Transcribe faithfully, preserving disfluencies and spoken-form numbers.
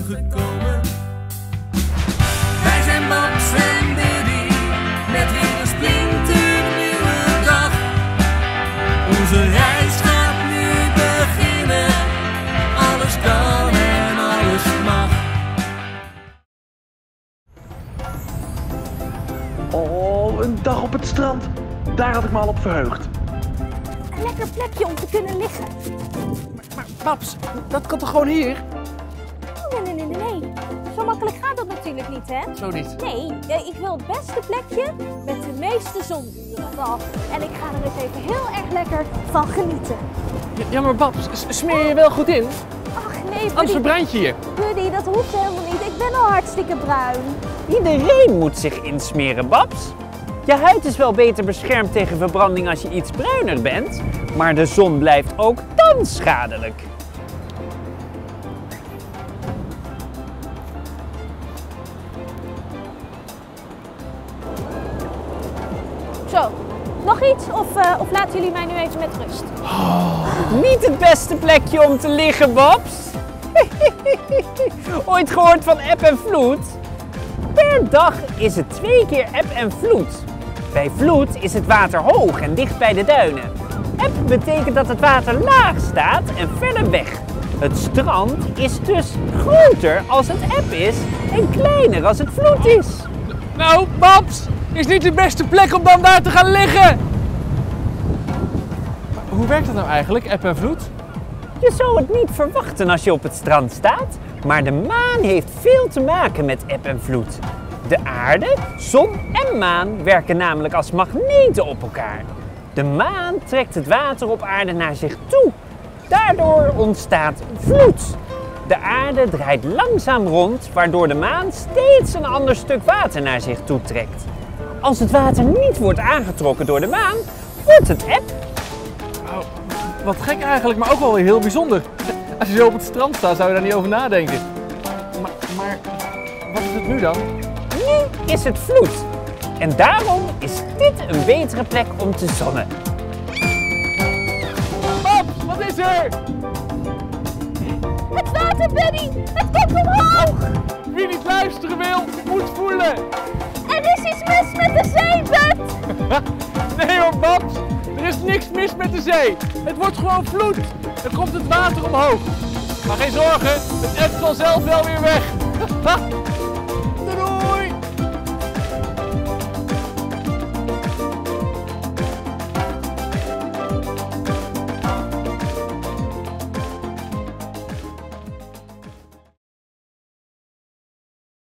gekomen. Wij zijn Babs en Buddy, met weer een splinternieuwe dag. Onze reis gaat nu beginnen, alles kan en alles mag. Oh, een dag op het strand. Daar had ik me al op verheugd. Een lekker plekje om te kunnen liggen. Maar Babs, dat kan toch gewoon hier? Oh, nee, nee, nee, nee, nee. Zo makkelijk gaat dat natuurlijk niet, hè? Zo niet. Nee, ik wil het beste plekje met de meeste zonuren van. En ik ga er eens even heel erg lekker van genieten. Ja, ja maar Babs, smeer je wel goed in? Ach nee, Buddy. Anders verbrand je je. Buddy, dat hoeft helemaal niet. Ik ben al hartstikke bruin. Iedereen moet zich insmeren, Babs. Je huid is wel beter beschermd tegen verbranding als je iets bruiner bent, maar de zon blijft ook dan schadelijk. Zo, nog iets of, uh, of laten jullie mij nu even met rust? Oh, niet het beste plekje om te liggen, Babs. Ooit gehoord van eb en vloed? Per dag is het twee keer eb en vloed. Bij vloed is het water hoog en dicht bij de duinen. Eb betekent dat het water laag staat en verder weg. Het strand is dus groter als het eb is en kleiner als het vloed is. Nou, Babs, is niet de beste plek om dan daar te gaan liggen. Maar hoe werkt dat nou eigenlijk, eb en vloed? Je zou het niet verwachten als je op het strand staat, maar de maan heeft veel te maken met eb en vloed. De aarde, zon en maan werken namelijk als magneten op elkaar. De maan trekt het water op aarde naar zich toe. Daardoor ontstaat vloed. De aarde draait langzaam rond, waardoor de maan steeds een ander stuk water naar zich toe trekt. Als het water niet wordt aangetrokken door de maan, wordt het eb. Oh, wat gek eigenlijk, maar ook wel weer heel bijzonder. Als je zo op het strand staat, zou je daar niet over nadenken. Maar, maar wat is het nu dan? Nu is het vloed. En daarom is dit een betere plek om te zonnen. Babs, wat is er? Het water, Buddy! Het komt omhoog! Wie niet luisteren wil, moet voelen. Er is iets mis met de zee, Bud! Nee hoor, Babs. Er is niks mis met de zee. Het wordt gewoon vloed. Er komt het water omhoog. Maar geen zorgen, het ebt vanzelf wel weer weg.